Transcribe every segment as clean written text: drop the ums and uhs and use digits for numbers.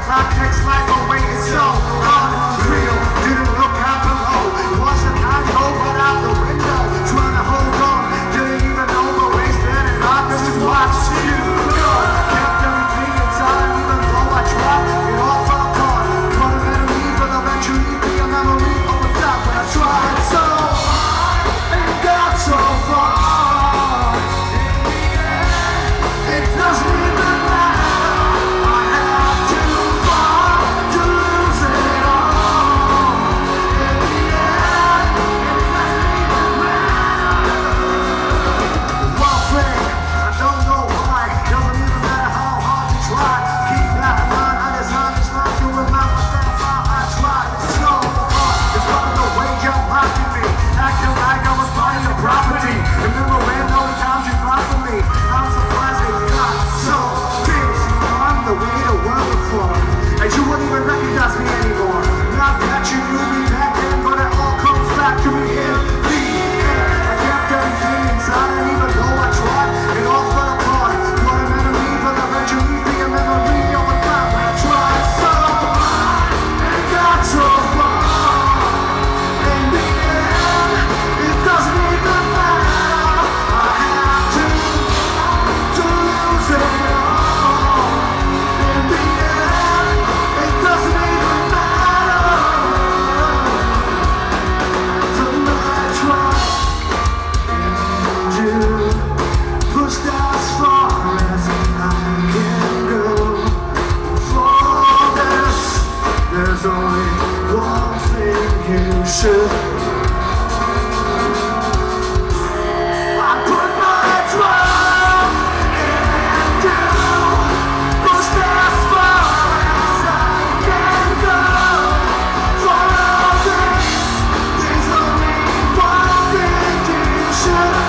clock takes life away. It's so unreal. Didn't look out below. Watch the time go right out the window. Trying to hold on. Didn't even know the way standing up. Just watch you go. Kept everything inside, even though I tried. It all fell apart. What a better leave, but eventually be a memory of the top when I tried so hard and got so far. It doesn't even matter. I had to fall to lose it all. In the end, it doesn't even matter. One thing, I don't know why. Doesn't even matter how hard you try. Keep that in mind. I just not to remember that I tried so hard. It's part of the way you're mocking me. Acting like I was part of your property. Remember when all the times you cried for me? I'm surprised it got so big. I'm the way the world before. And you wouldn't even recognize me anymore. Not that you knew me back then, but it all comes back to me in the end. I kept everything inside, and even though I tried, it all fell apart. What a memory, but eventually be a memory of a time when I tried so hard and got so far. In the end, it doesn't even matter. I had to lose it all. In the end, it doesn't even matter. Tonight, trust in you. Pushed as far as I can go. For this, there's only one thing you should. I put my trust in you. Pushed as far as I can go. For all this, there's only one thing you should.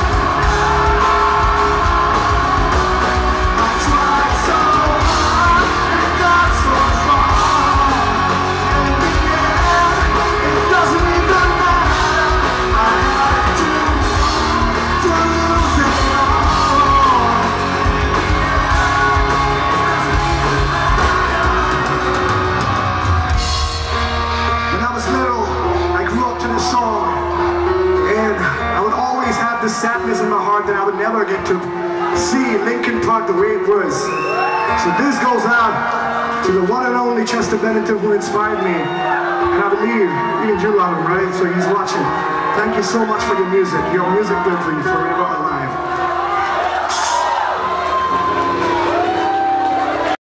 I tried so hard and got so far. In the end, it doesn't even matter. I had to lose it all. When I was little, I grew up to this song, and I would always have this sadness in my heart that I would never get to see Linkin Park the way it was. So this goes out to the one and only Chester Bennington who inspired me, and I believe even you love him, right? So he's watching. Thank you so much for your music. Your music will be forever alive.